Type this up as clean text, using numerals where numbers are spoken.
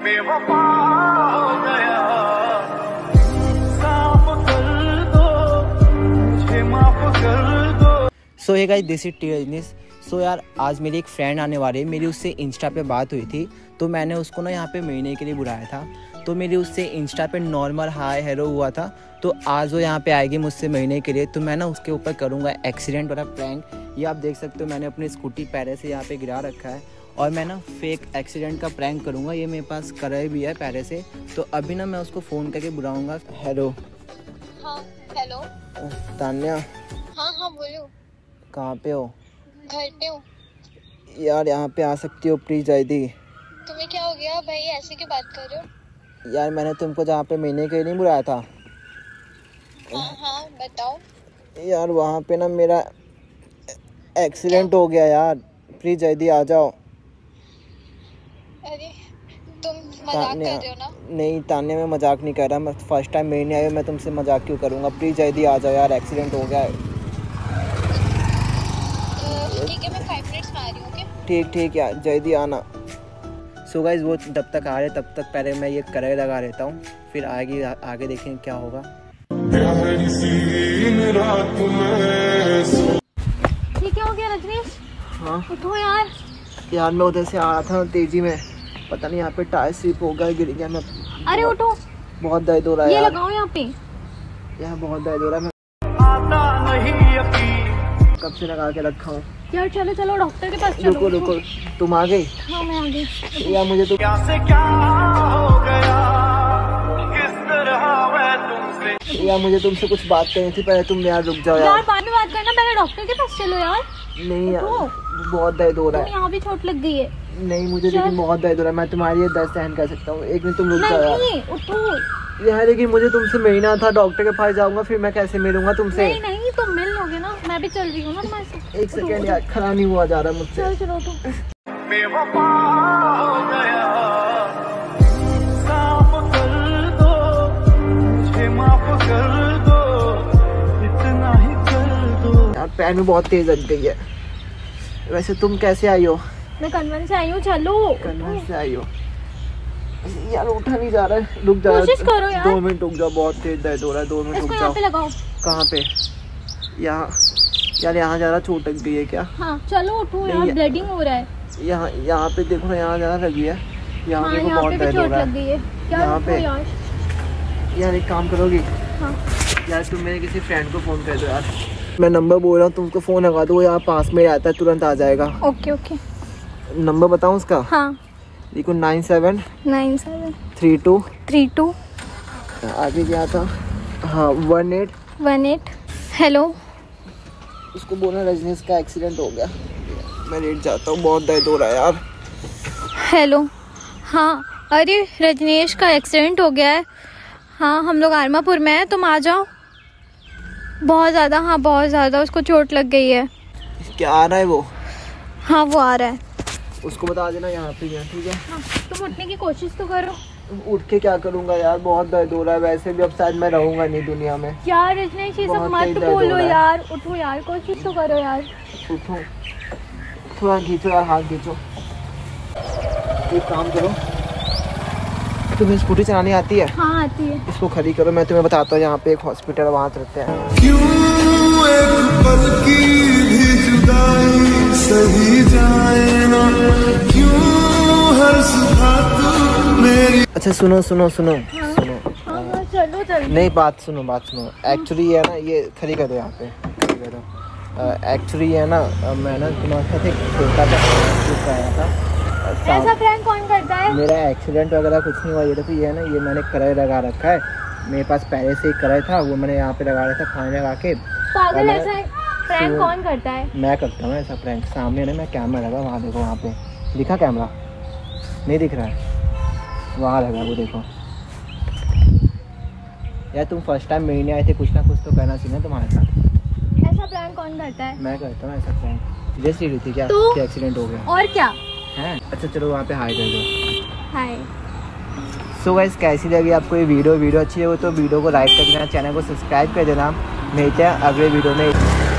बेवफा हो गया, माफ कर दो, मुझे माफ कर दो। So hey guys, this is T Rajneesh. So यार, आज मेरी एक फ्रेंड आने वाली है। मेरी उससे इंस्टा पे बात हुई थी, तो मैंने उसको ना यहाँ पे मिलने के लिए बुलाया था। तो मेरी उससे इंस्टा पे नॉर्मल हाय हेलो हुआ था। तो आज वो यहाँ पे आएगी मुझसे मिलने के लिए। तो मैं ना उसके ऊपर करूँगा एक्सीडेंट वाला प्रैंक। ये आप देख सकते हो, मैंने अपनी स्कूटी पैरे से यहाँ पे गिरा रखा है और मैं ना फेक एक्सीडेंट का प्रैंक करूँगा। ये मेरे पास करे भी है पैरे से। तो अभी ना मैं उसको फ़ोन करके बुलाऊँगा। हेलो। हाँ हेलो। तान्या। हाँ हाँ बोलो। कहाँ पे हो? घर पे हूँ। यार यहाँ पे आ सकती हो प्लीज़ जल्दी। तुम्हें क्या हो गया भाई, ऐसे क्यों बात कर रहे हो? यार मैंने तुमको जहाँ पे मिलने के लिए नहीं बुलाया था। हाँ हाँ बताओ। यार वहाँ पे ना मेरा एक्सीडेंट हो गया यार, प्लीज़ जल्दी आ जाओ। अरे तुम मजाक कर रहे हो ना? नहीं तान्या, मैं मजाक नहीं कर रहा। मैं फर्स्ट टाइम मिलने आया, मैं तुमसे मजाक क्यों करूँगा? प्लीज़ जल्दी आ जाओ यार, एक्सीडेंट हो गया है। ठीक है, मैं 5 मिनट्स में आ रही हूँ। ठीक यार, जल्दी आना। सो गाइस, वो जब तक आ रहे तब तक पहले मैं ये करे लगा रहता हूँ, फिर आगे देखेंगे क्या होगा। ये क्या हो गया रजनीश? हाँ उठो यार। यार मैं उधर से आ रहा था तेजी में, पता नहीं यहाँ पे टायर स्लिप हो गया, गिर गया मैं। अरे उठो, बहुत दर्द हो रहा है। ये लगाओ यहाँ पे। यार बहुत दर्द हो रहा है, मैं कब से लगा के रखा हूँ। यार चलो चलो डॉक्टर के पास चलो। रुको, तुम आ गई? हाँ मैं आ गई। यार मुझे तो क्या से क्या हो गया, किस तरह मैं तुमसे। यार मुझे तुमसे कुछ बात करनी थी, पहले तुम यार रुक जाओ यार। यार बाद में बात करना, पहले डॉक्टर के पास चलो यार। नहीं यार, बहुत दर्द हो रहा है। यहाँ भी चोट लग गई है। नहीं मुझे लेकिन बहुत दर्द हो रहा है, मैं तुम्हारी ये दर्द सहन कर सकता हूँ। एक मिनट तुम रुक जाओ यार। नहीं उठो यार, लेकिन मुझे तुमसे मिलना था, डॉक्टर के पास जाऊंगा, फिर मैं कैसे मिलूंगा तुमसे? नहीं तुम मिल लोगे ना, मैं भी चल रही हूँ ना तुम्हारे साथ। एक सेकंड यार, खड़ा नहीं हुआ जा रहा मुझसे। चलो उठो। बेवफा हो गया, माफ कर दो, मुझे माफ कर दो, इतना ही कर दो। यार पैर में बहुत तेज लग गई है। वैसे तुम कैसे आई हो? मैं कन्वेंट से आई हूँ। चलो कन्वेंट से आई हो? यार उठा नहीं जा रहा है, रुक जाओ। कोशिश करो यार। 2 मिनट रुक जाओ, बहुत तेज दर्द हो रहा है। 2 मिनट रुक इसको जाओ। यहाँ पे लगाओ। कहाँ पे? यहाँ? यार यहाँ ज़्यादा चोट लग गई है क्या? हाँ चलो उठो यार, ब्लीडिंग हो रहा है। यहाँ पे देखो ना, यहाँ ज़्यादा लगी है। यहाँ देखो बहुत दर्द हो रहा है यहाँ पे। यार एक काम करोगी? हाँ। यार तुम मेरे किसी फ्रेंड को फ़ोन कर दो यार। मैं नंबर बोल रहा हूँ, तुमको फ़ोन लगा दो, वो यहाँ पास में आता है, तुरंत आ जाएगा। ओके नंबर बताऊँ उसका? हाँ देखो 97 32 आगे क्या था? हाँ 18 हेलो। उसको बोलना रजनीश का एक्सीडेंट हो गया। मैं लेट जाता हूँ, बहुत दर्द हो रहा है यार। हेलो। हाँ अरे रजनीश का एक्सीडेंट हो गया है। हाँ हम लोग आरमापुर में हैं, तुम आ जाओ। बहुत ज़्यादा उसको चोट लग गई है। क्या आ रहा है वो? हाँ वो आ रहा है। उसको बता देना यहाँ पे है, ठीक है? हाँ, तुम उठने की कोशिश तो करो। उठ के क्या करूँगा यार, बहुत दर्द हो रहा है। वैसे भी अब शायद मैं रहूँगा नहीं दुनिया में। यार रजनीश ये सब मत बोलो यार, उठो यार, कोशिश तो करो यार। उठो, थोड़ा खींचो यार, हाथ खींचो। एक काम करो, तुम्हें स्कूटी चलानी आती है? हाँ आती है। इसको खड़ी करो, मैं तुम्हें बताता हूँ यहाँ पे एक हॉस्पिटल, वहाँ चलते हैं। क्यों एक पल की भी जुदाई सही जाए ना, क्यों हर सुबह मेरी। अच्छा सुनो हाँ, चलो नहीं, बात सुनो। एक्चुअली है ना, ये खड़ी कर दो यहाँ पे, एक्चुअली है ना, मैं ना तुम्हारे साथ एक छोटा सा आया था। ऐसा प्रैंक कौन करता है? मेरा एक्सीडेंट वगैरह कुछ नहीं हुआ। ये देखो, ये है ना, ये मैंने कराई लगा रखा है। मेरे पास पहले से ही कराई था, वो मैंने यहाँ पे लगा रखा था, खाने लगा के। पागल, ऐसा प्रैंक कौन करता है? मैं करता हूँ ऐसा प्रैंक। सामने ना मैं कैमरा लगा, वहाँ देखो, वहाँ पे दिखा कैमरा? नहीं दिख रहा है? वहाँ लगा, वो देखो। यार तुम फर्स्ट टाइम मिलने आए थे, कुछ ना कुछ तो करना चाहिए ना तुम्हारे साथ। ऐसा प्रैंक कौन करता है? मैं करता हूँ ऐसा प्रैंक। जैसे ही थी क्या एक्सीडेंट हो गया? और क्या है? अच्छा चलो वहाँ पे हाई कर दो। हाय। सो गाइस, कैसी लगी आपको ये वीडियो अच्छी लगी तो वीडियो को लाइक कर देना, चैनल को सब्सक्राइब कर देना। मिलते हैं अगले वीडियो में।